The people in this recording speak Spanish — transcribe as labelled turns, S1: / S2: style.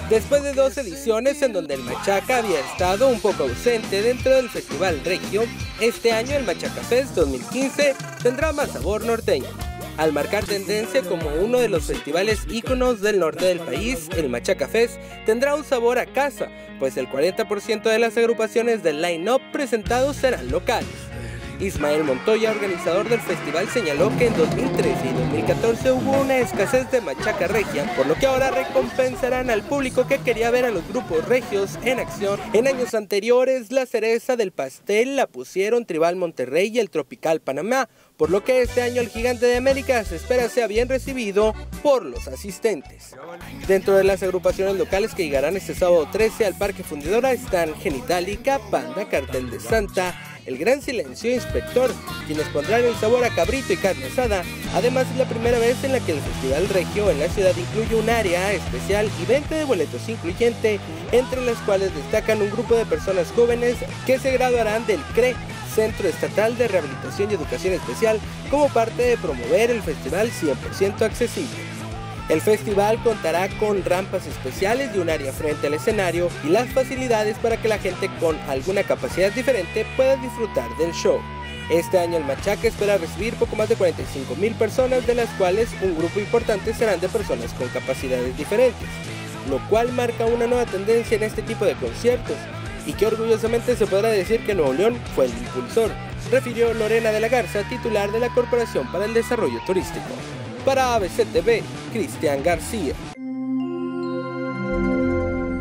S1: Después de 2 ediciones en donde el Machaca había estado un poco ausente dentro del Festival Regio, este año el Machaca Fest 2015 tendrá más sabor norteño. Al marcar tendencia como uno de los festivales íconos del norte del país, el Machaca Fest tendrá un sabor a casa, pues el 40% de las agrupaciones del line-up presentados serán locales. Ismael Montoya, organizador del festival, señaló que en 2013 y 2014 hubo una escasez de machaca regia, por lo que ahora recompensarán al público que quería ver a los grupos regios en acción. En años anteriores, la cereza del pastel la pusieron Tribal Monterrey y el Tropical Panamá, por lo que este año el Gigante de América se espera sea bien recibido por los asistentes. Dentro de las agrupaciones locales que llegarán este sábado 13 al Parque Fundidora están Genitalica, Panda, Cartel de Santa, El Gran Silencio e Inspector, quienes pondrán el sabor a cabrito y carne asada. Además, es la primera vez en la que el Festival Regio en la ciudad incluye un área especial y venta de boletos incluyente, entre las cuales destacan un grupo de personas jóvenes que se graduarán del CRE, Centro Estatal de Rehabilitación y Educación Especial, como parte de promover el festival 100% accesible. El festival contará con rampas especiales y un área frente al escenario y las facilidades para que la gente con alguna capacidad diferente pueda disfrutar del show. Este año el Machaca espera recibir poco más de 45,000 personas, de las cuales un grupo importante serán de personas con capacidades diferentes, lo cual marca una nueva tendencia en este tipo de conciertos y que orgullosamente se podrá decir que Nuevo León fue el impulsor, refirió Lorena de la Garza, titular de la Corporación para el Desarrollo Turístico. Para ABC TV, Cristian García.